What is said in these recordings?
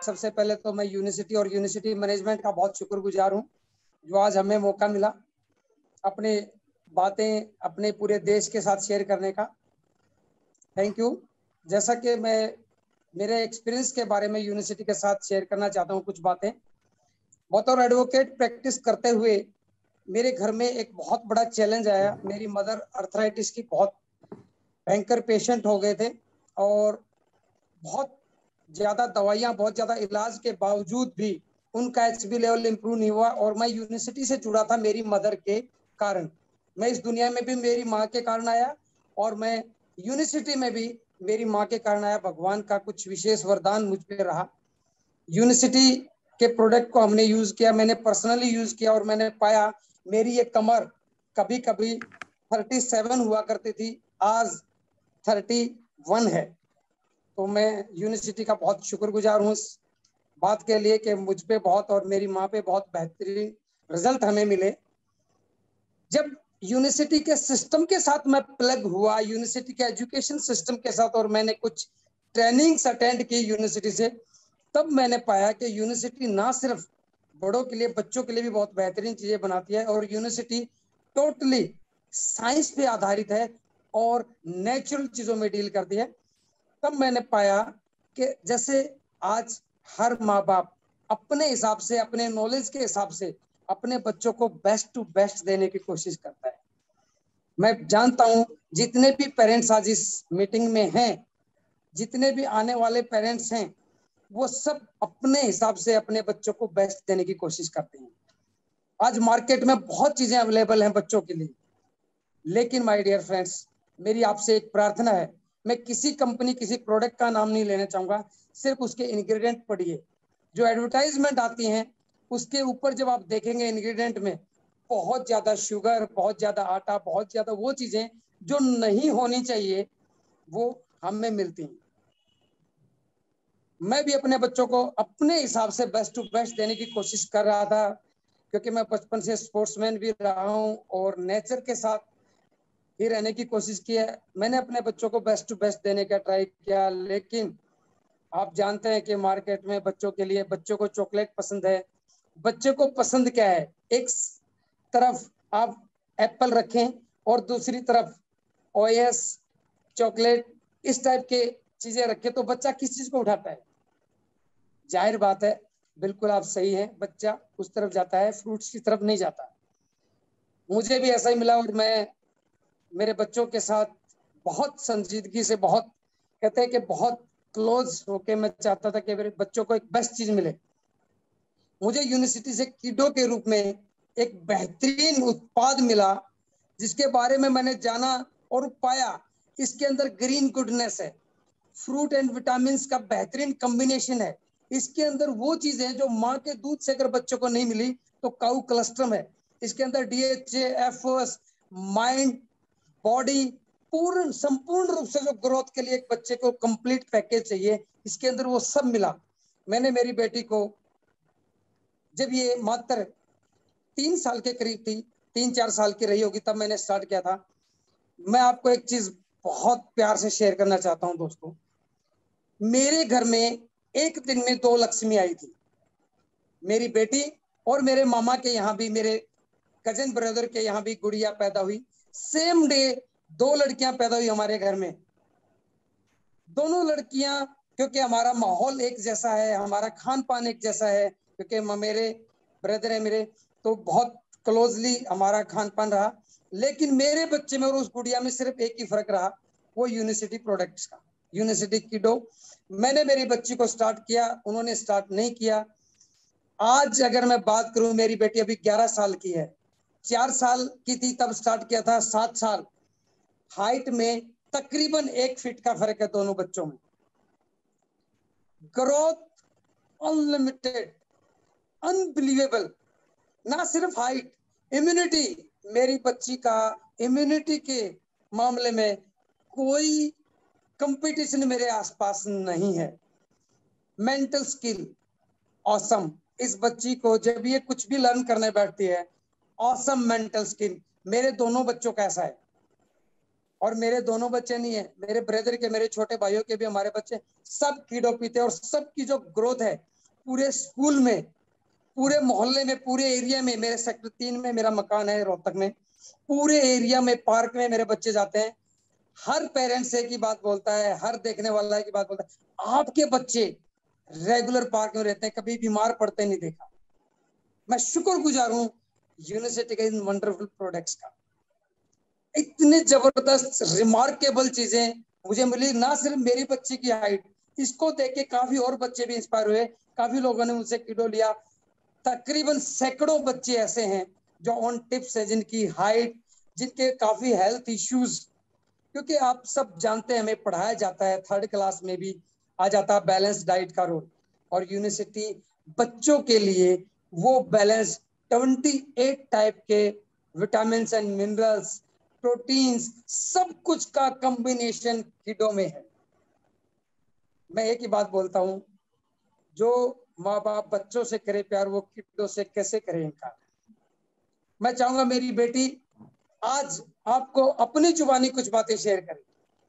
सबसे पहले तो मैं यूनिवर्सिटी और यूनिवर्सिटी मैनेजमेंट का बहुत शुक्रगुजार हूँ जो आज हमें मौका मिला अपने बातें अपने पूरे देश के साथ शेयर करने का। Thank you. जैसा कि मैं मेरे एक्सपीरियंस के बारे में यूनिवर्सिटी के साथ शेयर करना चाहता हूँ कुछ बातें। बतौर एडवोकेट प्रैक्टिस करते हुए मेरे घर में एक बहुत बड़ा चैलेंज आया। मेरी मदर अर्थराइटिस की बहुत भयंकर पेशेंट हो गए थे और बहुत ज्यादा दवाइयां, बहुत ज्यादा इलाज के बावजूद भी उनका एचबी लेवल इंप्रूव नहीं हुआ। और मैं यूनिवर्सिटी से जुड़ा था मेरी मदर के कारण। मैं इस दुनिया में भी मेरी माँ के कारण आया और मैं यूनिवर्सिटी में भी मेरी माँ के कारण आया। भगवान का कुछ विशेष वरदान मुझ पे रहा। यूनिवर्सिटी के प्रोडक्ट को हमने यूज किया, मैंने पर्सनली यूज किया और मैंने पाया मेरी ये कमर कभी कभी 37 हुआ करती थी, आज 31 है। तो मैं यूनिवर्सिटी का बहुत शुक्रगुजार हूँ इस बात के लिए कि मुझ पे बहुत और मेरी माँ पे बहुत बेहतरीन रिजल्ट हमें मिले। जब यूनिवर्सिटी के सिस्टम के साथ मैं प्लग हुआ, यूनिवर्सिटी के एजुकेशन सिस्टम के साथ, और मैंने कुछ ट्रेनिंग्स अटेंड की यूनिवर्सिटी से, तब मैंने पाया कि यूनिवर्सिटी ना सिर्फ बड़ों के लिए, बच्चों के लिए भी बहुत बेहतरीन चीजें बनाती है और यूनिवर्सिटी टोटली साइंस पे आधारित है और नेचुरल चीजों में डील करती है। तब मैंने पाया कि जैसे आज हर माँ बाप अपने हिसाब से, अपने नॉलेज के हिसाब से अपने बच्चों को बेस्ट टू बेस्ट देने की कोशिश करता है। मैं जानता हूं जितने भी पेरेंट्स आज इस मीटिंग में हैं, जितने भी आने वाले पेरेंट्स हैं, वो सब अपने हिसाब से अपने बच्चों को बेस्ट देने की कोशिश करते हैं। आज मार्केट में बहुत चीजें अवेलेबल हैं बच्चों के लिए, लेकिन माय डियर फ्रेंड्स, मेरी आपसे एक प्रार्थना है। मैं किसी कंपनी, किसी प्रोडक्ट का नाम नहीं लेना चाहूंगा, सिर्फ उसके इंग्रेडिएंट पढ़िए। जो एडवर्टाइजमेंट आती हैं उसके ऊपर जब आप देखेंगे इंग्रेडिएंट में बहुत ज्यादा शुगर, बहुत ज्यादा आटा, बहुत ज्यादा वो चीजें जो नहीं होनी चाहिए वो हमें मिलती हैं। मैं भी अपने बच्चों को अपने हिसाब से बेस्ट टू बेस्ट देने की कोशिश कर रहा था, क्योंकि मैं बचपन से स्पोर्ट्समैन भी रहा हूँ और नेचर के साथ ही रहने की कोशिश की है। मैंने अपने बच्चों को बेस्ट टू बेस्ट देने का ट्राई किया, लेकिन आप जानते हैं कि मार्केट में बच्चों के लिए, बच्चों को चॉकलेट पसंद है। बच्चे को पसंद क्या है? एक तरफ आप एप्पल रखें और दूसरी तरफ ओएस, चॉकलेट, इस टाइप के चीजें रखें तो बच्चा किस चीज को उठाता है? जाहिर बात है, बिल्कुल आप सही हैं, बच्चा उस तरफ जाता है, फ्रूट्स की तरफ नहीं जाता। मुझे भी ऐसा ही मिला और मैं मेरे बच्चों के साथ बहुत संजीदगी से, बहुत कहते हैं कि बहुत क्लोज होके मैं चाहता था कि मेरे बच्चों को एक बेस्ट चीज मिले। मुझे यूनिवर्सिटी से किडो के रूप में एक बेहतरीन उत्पाद मिला जिसके बारे में मैंने जाना और पाया इसके अंदर ग्रीन गुडनेस है, फ्रूट एंड विटामिन का बेहतरीन कॉम्बिनेशन है। इसके अंदर वो चीजें जो माँ के दूध से अगर बच्चों को नहीं मिली तो काउ कलस्ट्रम है। इसके अंदर डीएचए, एफओएस, माइंड, बॉडी, पूर्ण संपूर्ण रूप से जो ग्रोथ के लिए एक बच्चे को कंप्लीट पैकेज चाहिए, इसके अंदर वो सब मिला। मैंने मेरी बेटी को, जब ये मात्र 3 साल के करीब थी, 3-4 साल की रही होगी, तब मैंने स्टार्ट किया था। मैं आपको एक चीज बहुत प्यार से शेयर करना चाहता हूं दोस्तों। मेरे घर में एक दिन में 2 लक्ष्मी आई थी, मेरी बेटी और मेरे मामा के यहाँ भी, मेरे कजन ब्रदर के यहाँ भी गुड़िया पैदा हुई। सेम डे 2 लड़कियां पैदा हुई हमारे घर में। दोनों लड़कियां, क्योंकि हमारा माहौल एक जैसा है, हमारा खान पान एक जैसा है, क्योंकि मेरे ब्रदर है मेरे, तो बहुत क्लोजली हमारा खान पान रहा। लेकिन मेरे बच्चे में और उस गुड़िया में सिर्फ एक ही फर्क रहा, वो यूनिवर्सिटी प्रोडक्ट्स का, यूनिवर्सिटी किडो। मैंने मेरी बच्ची को स्टार्ट किया, उन्होंने स्टार्ट नहीं किया। आज अगर मैं बात करूं, मेरी बेटी अभी 11 साल की है, 4 साल की थी तब स्टार्ट किया था, 7 साल। हाइट में तकरीबन 1 फीट का फर्क है दोनों बच्चों में। Growth unlimited, unbelievable. ना सिर्फ हाइट, इम्यूनिटी, मेरी बच्ची का इम्यूनिटी के मामले में कोई कंपटीशन मेरे आसपास नहीं है। मेंटल स्किल ऑसम, इस बच्ची को जब ये कुछ भी लर्न करने बैठती है, ऑसम मेंटल स्किल। मेरे दोनों बच्चों का ऐसा है, और मेरे दोनों बच्चे नहीं है, मेरे ब्रदर के, मेरे छोटे भाइयों के भी, हमारे बच्चे सब कीड़ो पीते हैं और सबकी जो ग्रोथ है पूरे स्कूल में, पूरे मोहल्ले में, पूरे एरिया में, मेरे सेक्टर 3 में मेरा मकान है रोहतक में, पूरे एरिया में, पार्क में मेरे बच्चे जाते हैं। हर पेरेंट्स एक ही बात बोलता है, हर देखने वाला एक ही बात बोलता है, आपके बच्चे रेगुलर पार्क में रहते हैं, कभी बीमार पड़ते नहीं देखा। मैं शुक्रगुजार हूँ यूनिवर्सिटी के इन वंडरफुल प्रोडक्ट्स का। इतने जबरदस्त रिमार्केबल चीजें मुझे मिली, ना सिर्फ मेरी बच्ची की हाइट, इसको देख के काफी और बच्चे भी इंस्पायर हुए, काफी लोगों ने मुझसे किडो लिया। तकरीबन सैकड़ों बच्चे ऐसे हैं जो ऑन टिप्स है, जिनकी हाइट, जिनके काफी हेल्थ इश्यूज, क्योंकि आप सब जानते हैं हमें पढ़ाया जाता है, 3rd क्लास में भी आ जाता है बैलेंस डाइट का रोल, और यूनिवर्सिटी बच्चों के लिए वो बैलेंस 28 टाइप के विटामिन एंड मिनरल्स, प्रोटीन्स, सब कुछ का कॉम्बिनेशन किडो में है। मैं एक ही बात बोलता हूँ, जो माँ बाप बच्चों से करे प्यार, वो किडो से कैसे करें इनकार। मैं चाहूंगा मेरी बेटी आज आपको अपनी जुबानी कुछ बातें शेयर करे,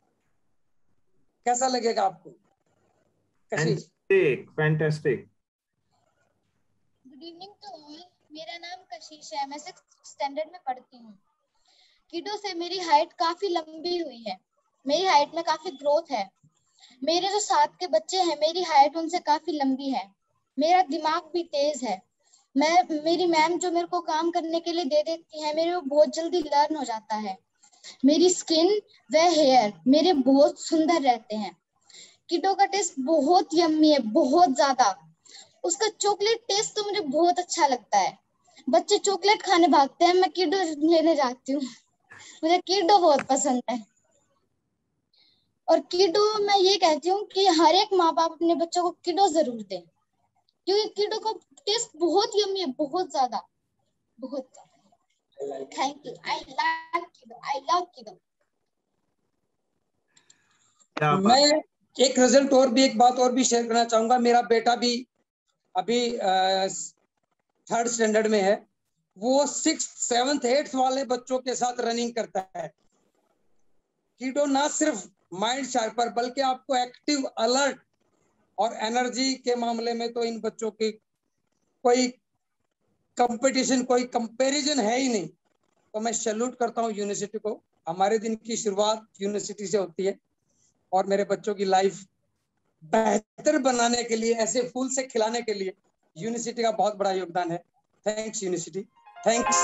कैसा लगेगा आपको? Kashish. Fantastic. Good evening to all, मेरा नाम कशिश है, मैं 6th स्टैंडर्ड में पढ़ती हूँ। किडो से मेरी हाइट काफी लंबी हुई है, मेरी हाइट में काफी ग्रोथ है। मेरे जो साथ के बच्चे हैं, मेरी हाइट उनसे काफी लंबी है। मेरा दिमाग भी तेज है। मेरी मैम जो मेरे को काम करने के लिए दे देती है, मेरे को बहुत जल्दी लर्न हो जाता है। मेरी स्किन व हेयर मेरे बहुत सुंदर रहते हैं। किडो का टेस्ट बहुत यम्मी है, बहुत ज्यादा। उसका चॉकलेट टेस्ट तो मुझे बहुत अच्छा लगता है। बच्चे चॉकलेट खाने भागते हैं, मैं किडो लेने जाती हूँ। मुझे किडो बहुत पसंद है। और किडो, मैं ये कहती हूँ कि हर एक माँ बाप अपने बच्चों को किडो जरूर दें, क्योंकि किडो का टेस्ट बहुत यम्मी है, बहुत ज्यादा, बहुत ज्यादा। Thank you. आई लव किडो, आई लव किडो। मैं एक रिजल्ट और भी, एक बात और भी शेयर करना चाहूंगा। मेरा बेटा भी अभी 3rd स्टैंडर्ड में है, वो 6th, 7th, 8th वाले बच्चों के साथ रनिंग करता है। कीटो ना सिर्फ माइंड शार्पर, बल्कि आपको एक्टिव, अलर्ट और एनर्जी के मामले में तो इन बच्चों की कोई कंपटीशन, कोई कंपैरिजन है ही नहीं। तो मैं सैल्यूट करता हूँ यूनिवर्सिटी को। हमारे दिन की शुरुआत यूनिवर्सिटी से होती है, और मेरे बच्चों की लाइफ बेहतर बनाने के लिए, ऐसे फूल से खिलाने के लिए यूनिवर्सिटी का बहुत बड़ा योगदान है। Thanks university, thanks.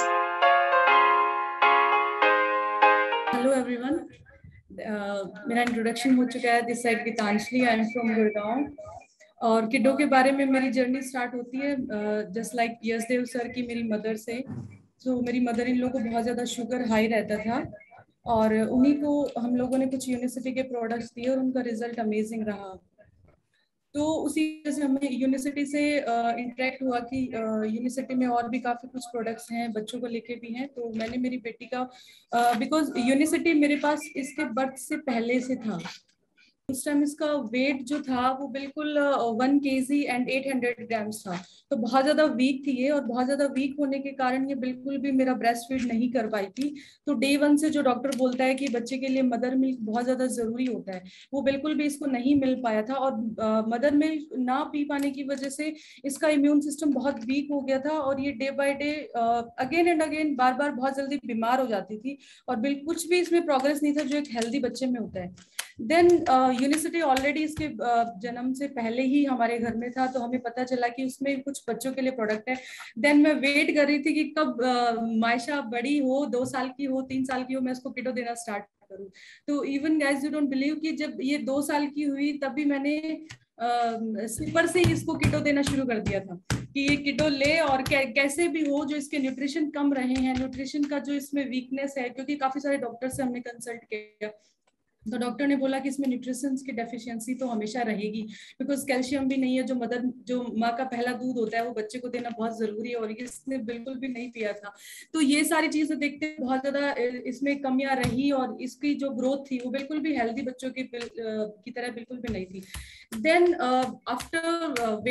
Hello everyone, मेरा इंट्रोडक्शन हो चुका है। This side Geetanjali, I am from Gurgaon. और किडो के बारे में मेरी जर्नी स्टार्ट होती है जस्ट लाइक यशदेव सर की, मेरी मदर से। तो मेरी मदर इन लोगों को बहुत ज़्यादा शुगर हाई रहता था, और उन्हीं को हम लोगों ने कुछ यूनिवर्सिटी के प्रोडक्ट्स दिए और उनका रिजल्ट अमेजिंग रहा। तो उसी वजह से हमें यूनिवर्सिटी से इंटरेक्ट हुआ कि यूनिवर्सिटी में और भी काफ़ी कुछ प्रोडक्ट्स हैं, बच्चों को लेके भी हैं। तो मैंने मेरी बेटी का, बिकॉज यूनिवर्सिटी मेरे पास इसके बर्थ से पहले से था। उस टाइम इसका वेट जो था वो बिल्कुल 1 kg एंड 800 ग्राम्स था। तो बहुत ज्यादा वीक थी ये, और बहुत ज्यादा वीक होने के कारण ये बिल्कुल भी मेरा ब्रेस्ट फीड नहीं कर पाई थी। तो डे 1 से जो डॉक्टर बोलता है कि बच्चे के लिए मदर मिल्क बहुत ज्यादा जरूरी होता है, वो बिल्कुल भी इसको नहीं मिल पाया था। और मदर मिल्क ना पी पाने की वजह से इसका इम्यून सिस्टम बहुत वीक हो गया था, और ये day by day again and again बार बार बहुत जल्दी बीमार हो जाती थी, और बिल्कुल कुछ भी इसमें प्रोग्रेस नहीं था जो एक हेल्दी बच्चे में होता है। देन यूनिवर्सिटी ऑलरेडी इसके जन्म से पहले ही हमारे घर में था, तो हमें पता चला कि उसमें कुछ बच्चों के लिए प्रोडक्ट है। देन मैं वेट कर रही थी कि कब मायशा बड़ी हो, 2 साल की हो, 3 साल की हो, मैं उसको किडो देना स्टार्ट करूं। तो even guys, you don't believe कि जब ये 2 साल की हुई तभी मैंने सिपर से ही इसको किडो देना शुरू कर दिया था कि ये किडो ले, और कैसे भी हो जो इसके न्यूट्रिशन कम रहे हैं, न्यूट्रिशन का जो इसमें वीकनेस है, क्योंकि काफी सारे डॉक्टर से हमने कंसल्ट किया, तो डॉक्टर ने बोला कि इसमें न्यूट्रिशंस की डेफिशिएंसी तो हमेशा रहेगी, बिकॉज कैल्शियम भी नहीं है। जो माँ का पहला दूध होता है वो बच्चे को देना बहुत जरूरी है, और इसने बिल्कुल भी नहीं पिया था। तो ये सारी चीजें देखते बहुत ज्यादा इसमें कमियां रही, और इसकी जो ग्रोथ थी वो बिल्कुल भी हेल्दी बच्चों की तरह बिल्कुल भी नहीं थी। Then after weight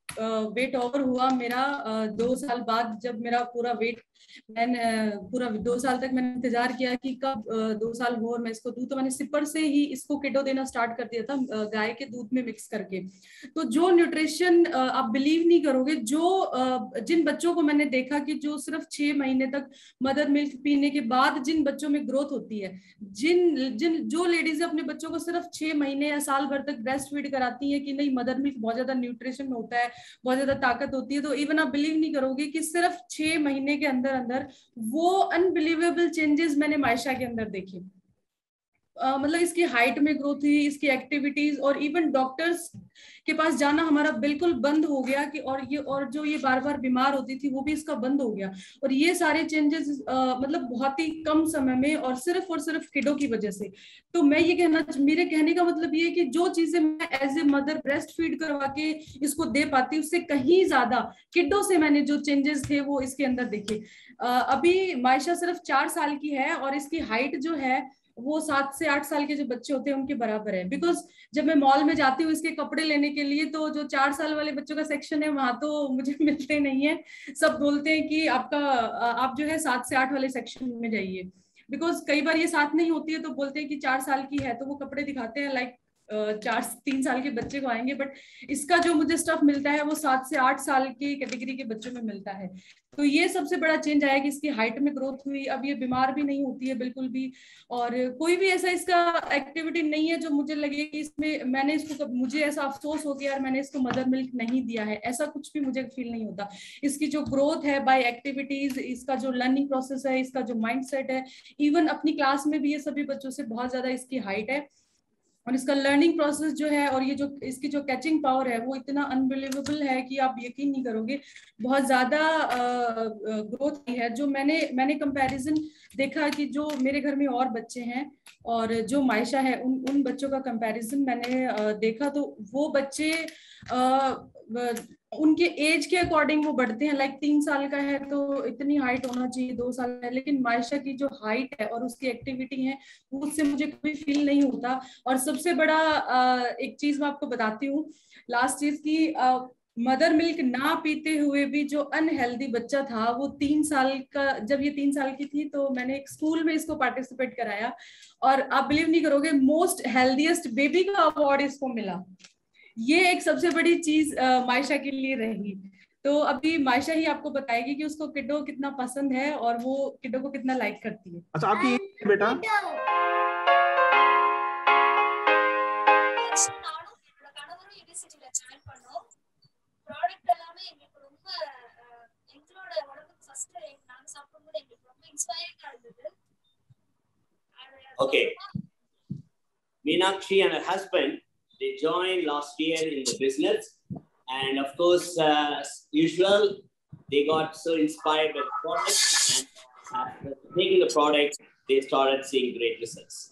weight over हुआ मेरा 2 साल बाद, जब मेरा पूरा वेट, मैंने पूरा 2 साल तक मैंने इंतजार किया कि कब 2 साल हो और मैं इसको दूं, तो मैंने सिपर से ही इसको किडो देना स्टार्ट कर दिया था, गाय के दूध में मिक्स करके। तो जो न्यूट्रिशन, आप बिलीव नहीं करोगे, जो जिन बच्चों को मैंने देखा कि जो सिर्फ 6 महीने तक मदर मिल्क पीने के बाद जिन बच्चों में ग्रोथ होती है, जो लेडीज अपने बच्चों को सिर्फ 6 महीने या साल भर तक ब्रेस्ट फीड कराती है कि नहीं मदर मिल्क बहुत ज्यादा न्यूट्रिशन होता है, बहुत ज्यादा ताकत होती है, तो इवन आप बिलीव नहीं करोगे कि सिर्फ 6 महीने के अंदर अंदर वो अनबिलीवेबल चेंजेस मैंने मायशा के अंदर देखे। मतलब इसकी हाइट में ग्रोथ हुई, इसकी एक्टिविटीज, और इवन डॉक्टर्स के पास जाना हमारा बिल्कुल बंद हो गया कि और जो ये बार बार बीमार होती थी वो भी इसका बंद हो गया। और ये सारे चेंजेस मतलब बहुत ही कम समय में और सिर्फ किडो की वजह से। तो मैं ये मेरे कहने का मतलब ये है कि जो चीजें मैं as a mother breast feed करवा के इसको दे पाती उससे कहीं ज्यादा किडो से मैंने जो चेंजेस थे वो इसके अंदर देखे। अभी मायशा सिर्फ 4 साल की है और इसकी हाइट जो है वो 7 से 8 साल के जो बच्चे होते हैं उनके बराबर है। बिकॉज जब मैं मॉल में जाती हूँ इसके कपड़े लेने के लिए, तो जो 4 साल वाले बच्चों का सेक्शन है वहां तो मुझे मिलते नहीं है। सब बोलते हैं कि आप जो है 7 से 8 वाले सेक्शन में जाइए। बिकॉज कई बार ये साथ नहीं होती है तो बोलते हैं कि 4 साल की है, तो वो कपड़े दिखाते हैं लाइक 3 साल के बच्चे को आएंगे, बट इसका जो मुझे स्टफ मिलता है वो 7 से 8 साल की कैटेगरी के बच्चों में मिलता है। तो ये सबसे बड़ा चेंज आया कि इसकी हाइट में ग्रोथ हुई। अब ये बीमार भी नहीं होती है बिल्कुल भी, और कोई भी ऐसा इसका एक्टिविटी नहीं है जो मुझे लगे कि इसमें मैंने इसको, मुझे ऐसा अफसोस हो गया यार मैंने इसको मदर मिल्क नहीं दिया है, ऐसा कुछ भी मुझे फील नहीं होता। इसकी जो ग्रोथ है बाय एक्टिविटीज, इसका जो लर्निंग प्रोसेस है, इसका जो माइंडसेट है, इवन अपनी क्लास में भी ये सभी बच्चों से बहुत ज्यादा इसकी हाइट है। और इसका लर्निंग प्रोसेस जो है और ये जो इसकी जो कैचिंग पावर है वो इतना अनबिलीवेबल है कि आप यकीन नहीं करोगे। बहुत ज्यादा ग्रोथ है। जो मैंने कंपैरिजन देखा कि जो मेरे घर में और बच्चे हैं और जो मायशा है उन बच्चों का कंपैरिजन मैंने देखा, तो वो बच्चे उनके एज के अकॉर्डिंग वो बढ़ते हैं। लाइक 3 साल का है तो इतनी हाइट होना चाहिए, 2 साल है, लेकिन मायशा की जो हाइट है और उसकी एक्टिविटी है उससे मुझे कोई फील नहीं होता। और सबसे बड़ा एक चीज मैं आपको बताती हूँ, लास्ट चीज की, मदर मिल्क ना पीते हुए भी जो अनहेल्दी बच्चा था वो 3 साल का, जब ये 3 साल की थी तो मैंने एक स्कूल में इसको पार्टिसिपेट कराया और आप बिलीव नहीं करोगे मोस्ट हेल्दीएस्ट बेबी का अवार्ड इसको मिला। ये एक सबसे बड़ी चीज मायशा के लिए रही। तो अभी मायशा ही आपको बताएगी कि उसको किडो कितना पसंद है और वो किडो को कितना लाइक करती है। अच्छा आपकी बेटा Okay, Meenakshi and her husband, they joined last year in the business, and of course, usual, they got so inspired by the product, and after taking the product, they started seeing great results.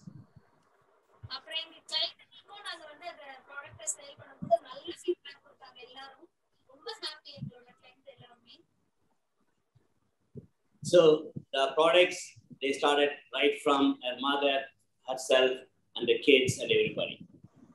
So the products, they started right from her mother, herself, and the kids and everybody.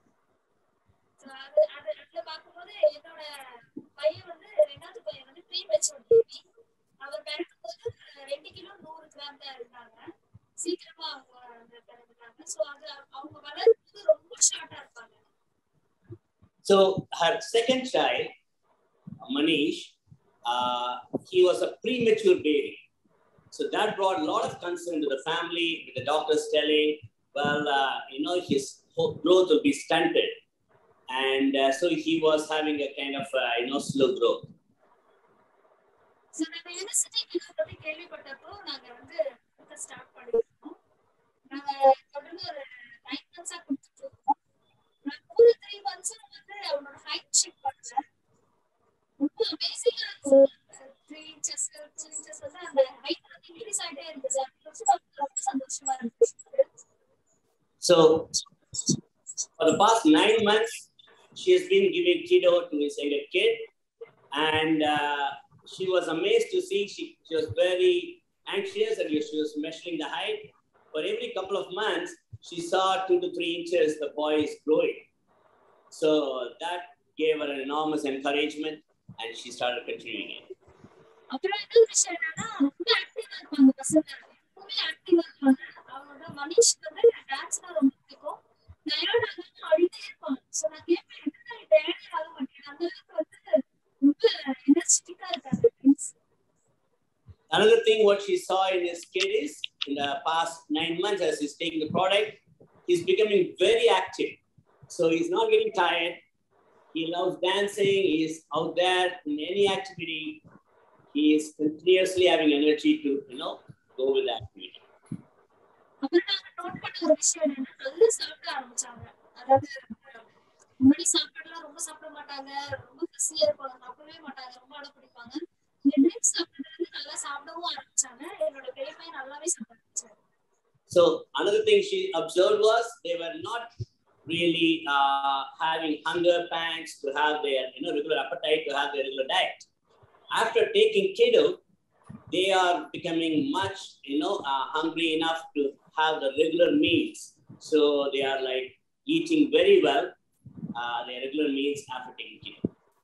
So her second child, Manish, he was a premature baby. So that brought a lot of concern to the family, with the doctors telling, well, his growth will be stunted. And so he was having a kind of, slow growth. So the university start So for the past 9 months, she has been giving keto to his younger kid, and she was amazed to see she was very anxious and she was measuring the height. For every couple of months, she saw 2 to 3 inches the boy is growing. So that gave her an enormous encouragement. and she started continuing it. அப்புறம் என்ன விஷயம் என்னன்னா ரொம்ப ஆக்டிவா இருப்பாங்க பசங்க, எப்பவுமே ஆக்டிவா இருப்பாங்க. அவனோட மனிஷ் வந்து டான்ஸ்னா ரொம்ப பிடிக்கும். டயர்ட் ஆகாம ஆடிட்டே இருப்பான். ஸோ நான் கேட்பேன், என்ன டயர்ட் ஆக மாட்டேன், அந்த அளவுக்கு வந்து ரொம்ப எனர்ஜெட்டிக்கா இருக்காங்க. Another thing what she saw in his kid is in the past 9 months as he's taking the product, he's becoming very active. So he's not getting tired. He loves dancing. He is out there in any activity. He is continuously having energy to, go with the activity. அப்புறம் நாங்க note பண்ண ஒரு விஷயம் என்னன்னா, நல்லா சாப்பிட ஆரம்பிச்சாங்க. அதாவது முன்னாடி சாப்பாடுலாம் ரொம்ப சாப்பிட மாட்டாங்க, ரொம்ப பசியா இருப்பாங்க, சாப்பிடவே மாட்டாங்க, ரொம்ப அடம் பிடிப்பாங்க. இந்த ட்ரிங்க்ஸ் சாப்பிட்டது நல்லா சாப்பிடவும் ஆரம்பிச்சாங்க. என்னோட பெரிய பையன் நல்லாவே சாப்பிட ஆரம்பிச்சாரு. So another thing she observed was they were not really having hunger pangs to have their regular appetite, to have their regular diet. After taking Kiddo, they are becoming much hungry enough to have the regular meals. So they are like eating very well their regular meals after taking Kiddo.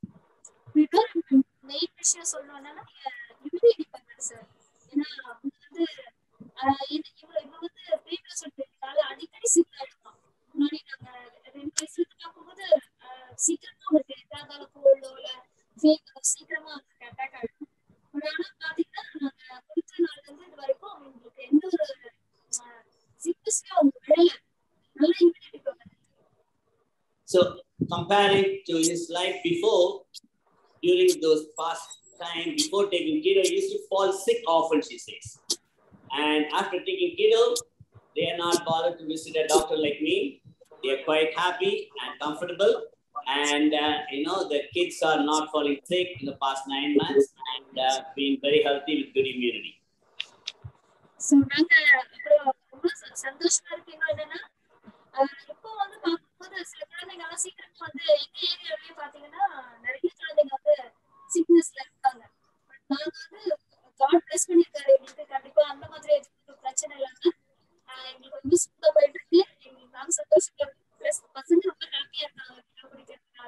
Main விஷயம் சொல்லணும்னா immunity power sir. ஏன்னா வந்து இவங்க வந்து previous எடுத்ததுனால அடிக்கடி சிக்கா இருப்பான். முன்னாடி நாங்க 2 வயசுல பார்க்கும்போது சீக்கிரமா அவருக்கு எதாவது கோல்டோ இல்ல ஃபீவரோ சீக்கிரமா அவருக்கு அட்டாக் ஆகிடும். ஆனா பாத்தீங்கன்னா நாங்க கொடுத்த நாள்ல இருந்து இது வரைக்கும் அவங்களுக்கு எந்த ஒரு சிக்னஸ்லயும் அவங்க விடல. நல்ல immunity power. So comparing to his life before, during those past time before taking Kiddo, he used to fall sick often, she says. And after taking Kiddo, they are not bothered to visit a doctor like me. They are quite happy and comfortable. And, the kids are not falling sick in the past 9 months and being very healthy with good immunity. So, நாங்க அப்புறம் ரொம்ப சந்தோஷமா இருக்கீங்க என்னன்னா, இப்போ வந்து பார்க்கும்போது சில குழந்தைங்க எல்லாம் சீக்கிரமா வந்து எங்க ஏரியாவிலேயே பாத்தீங்கன்னா நிறைய குழந்தைங்க வந்து சிக்னஸ்ல இருக்காங்க. நாங்க வந்து காட் பிளஸ் பண்ணிருக்காரு எங்களுக்கு. கண்டிப்பா அந்த மாதிரி எதுவும் பிரச்சனை இல்லாம எங்களுக்கு ரொம்ப சூப்பரா போயிட்டு இருக்கு. எங்களுக்கு நாங்க சந்தோஷமா பிளஸ் பசங்க ரொம்ப ஹாப்பியா இருக்காங்க பிடிக்கிறதுனால.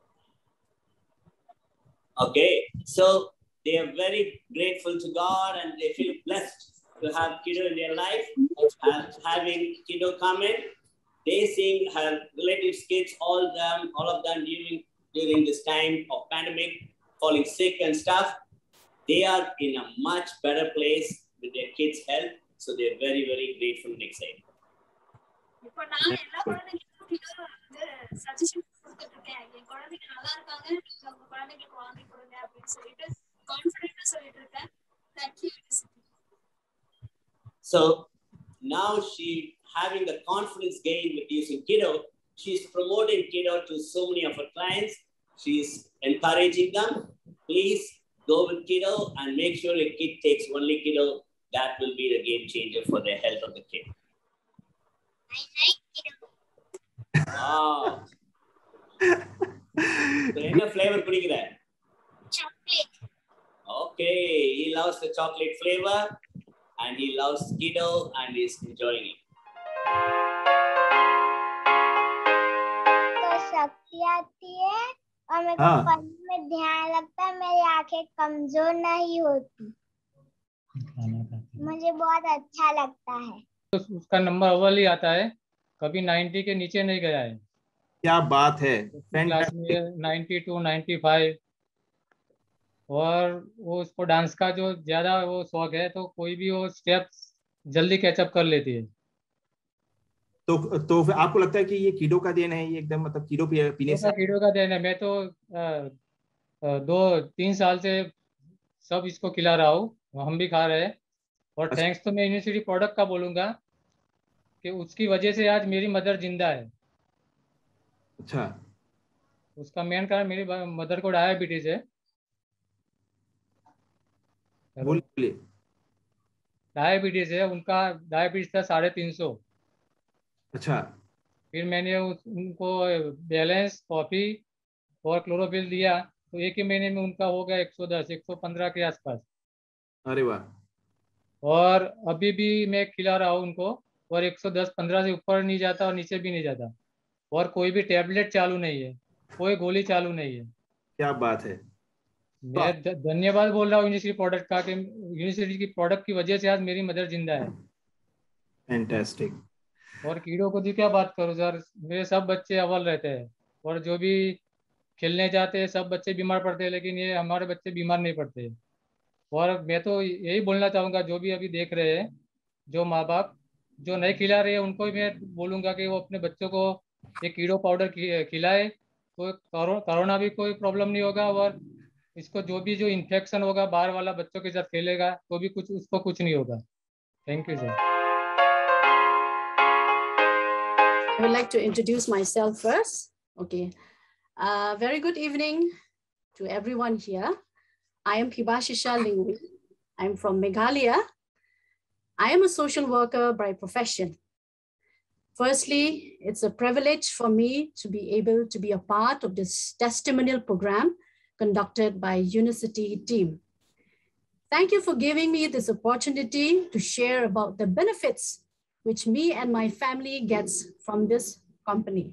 Okay, so they are very grateful to God and they feel blessed to have Kiddo in their life. And having Kiddo come in, they seeing her relatives' kids, all of them during this time of pandemic, falling sick and stuff. They are in a much better place with their kids' health, so they are very, very grateful and excited. இப்போ நான் எல்லா குழந்தைங்களுக்கும் suggestion கொடுத்துட்டு இருக்கேன். என் குழந்தைங்க நல்லா இருக்காங்க, நீங்க உங்க குழந்தைங்களுக்கு வாங்கி கொடுங்க அப்படின்னு சொல்லிட்டு கான்ஃபிடென்ட்டா சொல்லிட்டு இருக்கேன். Thank you. So now she having the confidence gain with using Kiddo, she's promoting Kiddo to so many of her clients. She's encouraging them, please go with Kiddo and make sure your kid takes only Kiddo. That will be the game changer for the health of the kid. I like Kiddo. Wow. So என்ன flavor பிடிக்குற? Chocolate. Okay, he loves the chocolate flavor and he loves Kiddo and is enjoying it. तो शक्ति आती है और मेरे को पढ़ने में ध्यान लगता है, मेरी आंखें कमजोर नहीं होती, मुझे बहुत अच्छा लगता है। तो उसका नंबर अव्वल ही आता है, कभी 90 के नीचे नहीं गया है। क्या बात है। क्लास में 92, 95 और वो उसको डांस का जो ज्यादा वो शौक है, तो कोई भी वो स्टेप्स जल्दी कैचअप कर लेती है। तो फिर आपको लगता है कि ये कीडो का देन है, ये एकदम मतलब कीडो पीने से? कीडो का देन है। मैं तो 2-3 साल से सब इसको खिला रहा हूँ, हम भी खा रहे हैं। और थैंक्स तो मैं यूनिवर्सिटी प्रोडक्ट का बोलूंगा कि उसकी वजह से आज मेरी मदर जिंदा है। अच्छा। उसका मेन कारण मेरी मदर को डायबिटीज है। बोलिए। डायबिटीज है, उनका डायबिटीज था 350। अच्छा। फिर मैंने उनको बैलेंस, कॉफी और क्लोरोफिल दिया, तो एक ही महीने में उनका हो गया 110, 115 के आसपास। अरे वाह। और अभी भी मैं खिला रहा हूँ उनको, और 110-15 से ऊपर नहीं जाता और नीचे भी नहीं जाता। और कोई भी टैबलेट चालू नहीं है, कोई गोली चालू नहीं है। क्या बात है। मैं धन्यवाद बोल रहा हूँ यूनिवर्सिटी प्रोडक्ट का कि यूनिवर्सिटी की प्रोडक्ट की वजह से आज मेरी मदर जिंदा है। फैंटास्टिक। और कीड़ों को भी क्या बात करूँ सर, मेरे सब बच्चे अव्वल रहते हैं और जो भी खेलने जाते हैं सब बच्चे बीमार पड़ते हैं, लेकिन ये हमारे बच्चे बीमार नहीं पड़ते। और मैं तो यही बोलना चाहूँगा जो भी अभी देख रहे हैं, जो माँ बाप जो नहीं खिला रहे हैं उनको मैं बोलूँगा कि वो अपने बच्चों को ये कीड़ों पाउडर खिलाए, तो कोरोना भी कोई प्रॉब्लम नहीं होगा। और इसको जो इन्फेक्शन होगा बाहर वाला बच्चों के साथ खेलेगा तो भी उसको कुछ नहीं होगा। Thank you sir. I would like to introduce myself first. Okay. Very good evening to everyone here. I am Phibashisha Lingwi. I'm from Meghalaya. I am a social worker by profession. Firstly, it's a privilege for me to be able to be a part of this testimonial program conducted by Unicity team. Thank you for giving me this opportunity to share about the benefits which me and my family gets from this company.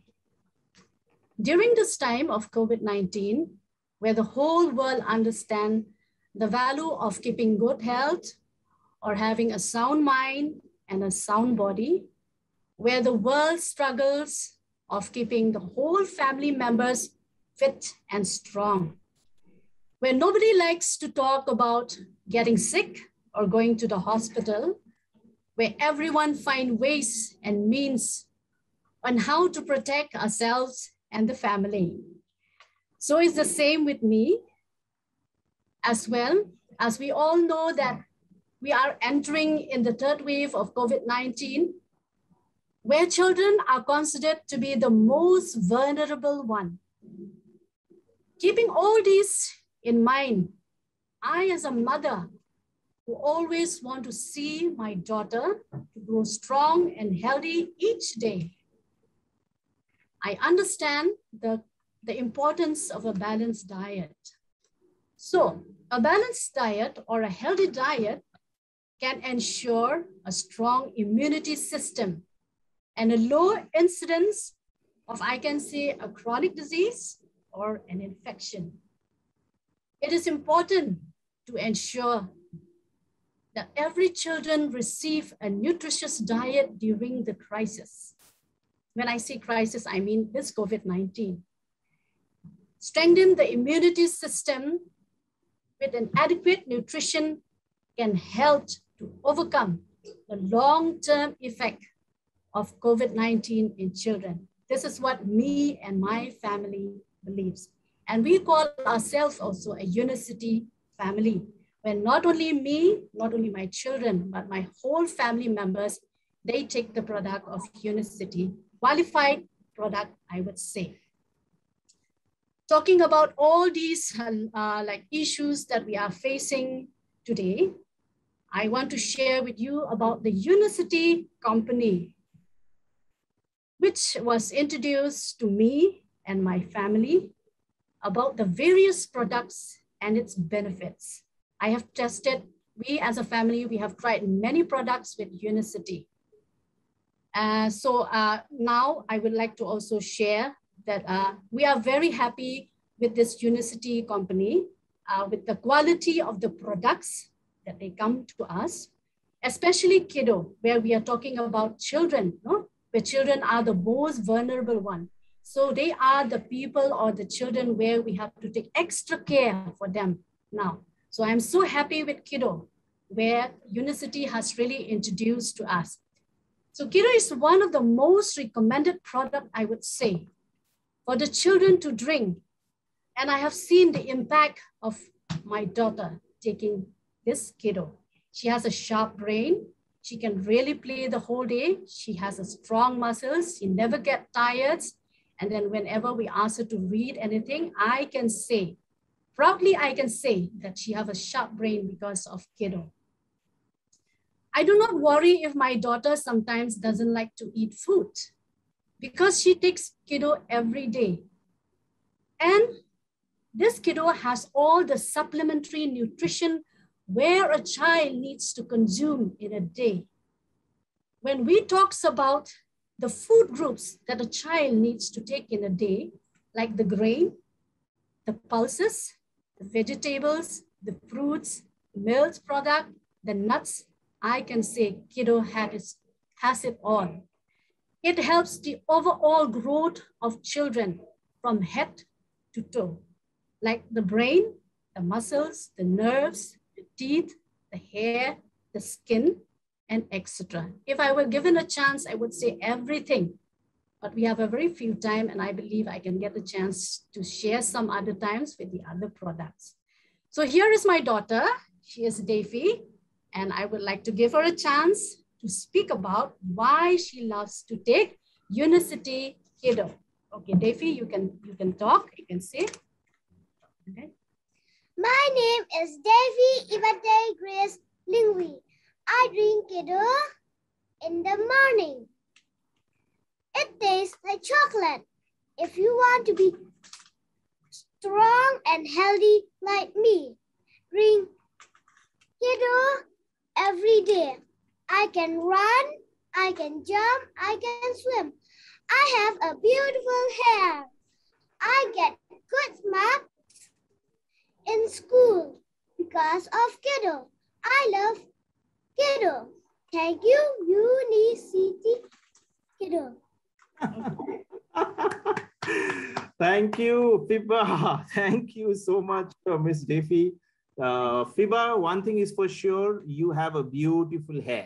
During this time of COVID-19, where the whole world understands the value of keeping good health or having a sound mind and a sound body, where the world struggles of keeping the whole family members fit and strong, where nobody likes to talk about getting sick or going to the hospital, where everyone finds ways and means on how to protect ourselves and the family. So it's the same with me as well, as we all know that we are entering in the third wave of COVID-19, where children are considered to be the most vulnerable one. Keeping all these in mind, I as a mother who always want to see my daughter to grow strong and healthy each day, I understand the importance of a balanced diet. So a balanced diet or a healthy diet can ensure a strong immunity system and a low incidence of, I can say, a chronic disease or an infection. It is important to ensure that every children receive a nutritious diet during the crisis. When I say crisis, I mean this COVID-19. Strengthen the immunity system with an adequate nutrition can help to overcome the long-term effect of COVID-19 in children. This is what me and my family believes. And we call ourselves also a Unicity family, where not only me, not only my children, but my whole family members, they take the product of Unicity, qualified product, I would say. Talking about all these issues that we are facing today, I want to share with you about the Unicity company, which was introduced to me and my family about the various products and its benefits. I have tested, we as a family, we have tried many products with Unicity. So now I would like to also share that we are very happy with this Unicity company, with the quality of the products that they come to us, especially kiddo, where we are talking about children, no? Where children are the most vulnerable one. So they are the people or the children where we have to take extra care for them now. So I'm so happy with kiddo, where Unicity has really introduced to us. So kiddo is one of the most recommended product, I would say, for the children to drink. And I have seen the impact of my daughter taking this kiddo. She has a sharp brain. She can really play the whole day. She has a strong muscles. She never gets tired. And then whenever we ask her to read anything, I can say, proudly I can say that she has a sharp brain because of kiddo. I do not worry if my daughter sometimes doesn't like to eat food because she takes kiddo every day. And this kiddo has all the supplementary nutrition where a child needs to consume in a day. When we talk about the food groups that a child needs to take in a day, like the grain, the pulses, the vegetables, the fruits, milk product, the nuts. I can say Kiddo has it all. It helps the overall growth of children from head to toe, like the brain, the muscles, the nerves, the teeth, the hair, the skin, and etc. If I were given a chance, I would say everything, but we have a very few time, and I believe I can get a chance to share some other times with the other products. So here is my daughter. She is Davy, and I would like to give her a chance to speak about why she loves to take Unicity Kiddo. Okay, Davy, you can talk, you can say. Okay. My name is Davy Ibate Grace Lingui. I drink Kiddo in the morning. It tastes like chocolate. If you want to be strong and healthy like me, drink Kiddo every day. I can run, I can jump, I can swim. I have a beautiful hair. I get good marks in school because of Kiddo. I love Kiddo. Thank you, Unicity Kiddo. Thank you, Fiba. Thank you so much, Miss Davy. Fiba, one thing is for sure, you have a beautiful hair.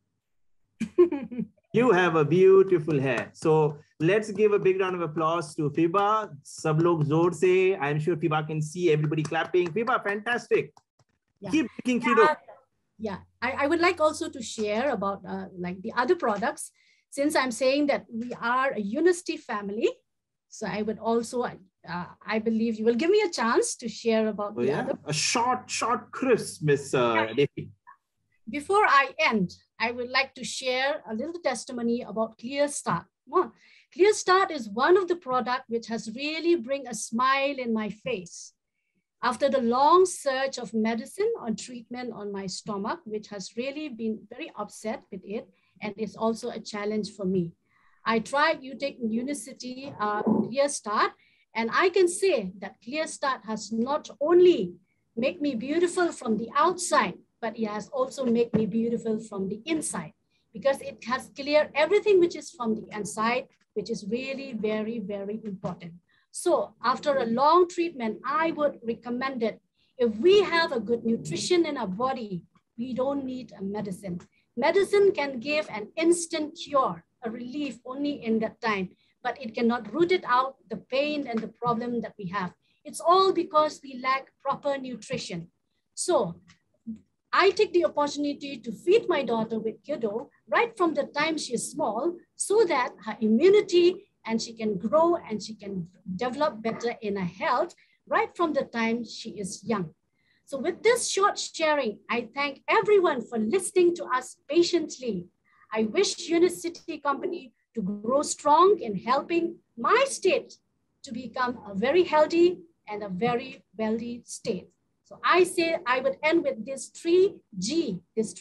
You have a beautiful hair. So let's give a big round of applause to Fiba. Sab log zor se. I'm sure Fiba can see everybody clapping. Fiba, fantastic. Yeah. Keep drinking Kiddo. Yeah, I would like also to share about like the other products. Since I'm saying that we are a Unicity family, so I would also, I believe you will give me a chance to share about the other. A short, crisp, Miss Davy. Before I end, I would like to share a little testimony about Clear Start. Clear Start is one of the products which has really bring a smile in my face. After the long search of medicine or treatment on my stomach, which has really been very upset with it, and it's also a challenge for me. I tried Unicity Clear Start, and I can say that Clear Start has not only made me beautiful from the outside, but it has also made me beautiful from the inside, because it has cleared everything which is from the inside, which is really very, very important. So after a long treatment, I would recommend it. If we have a good nutrition in our body, we don't need a medicine. Medicine can give an instant cure, a relief only in that time, but it cannot root it out, the pain and the problem that we have. It's all because we lack proper nutrition. So I take the opportunity to feed my daughter with Kiddo right from the time she is small, so that her immunity and she can grow and she can develop better in her health right from the time she is young. So with this short sharing, I thank everyone for listening to us patiently. I wish Unicity Company to grow strong in helping my state to become a very healthy and a very wealthy state. So I say I would end with this 3G,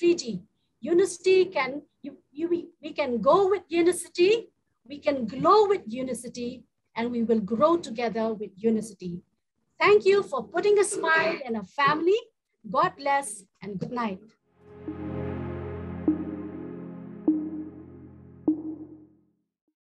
Unicity we can go with Unicity, we can glow with Unicity, and we will grow together with Unicity. Thank you for putting a smile in a family. God bless and good night.